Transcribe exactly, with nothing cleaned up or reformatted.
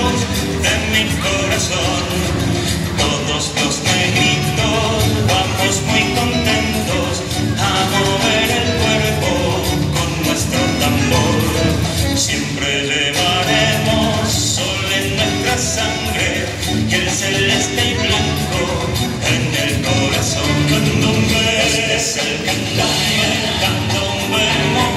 de mi corazón. Todos los negritos vamos muy contentos a mover el cuerpo con nuestro tambor. Siempre llevaremos sol en nuestra sangre y el celeste y blanco en el corazón. Candombe, este es el candombe, candombe.